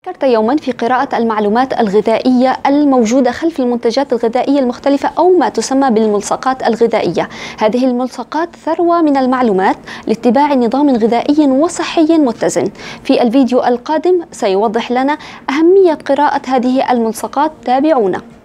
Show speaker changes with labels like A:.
A: فكرت يوما في قراءة المعلومات الغذائية الموجودة خلف المنتجات الغذائية المختلفة أو ما تسمى بالملصقات الغذائية. هذه الملصقات ثروة من المعلومات لاتباع نظام غذائي وصحي متزن. في الفيديو القادم سيوضح لنا أهمية قراءة هذه الملصقات. تابعونا.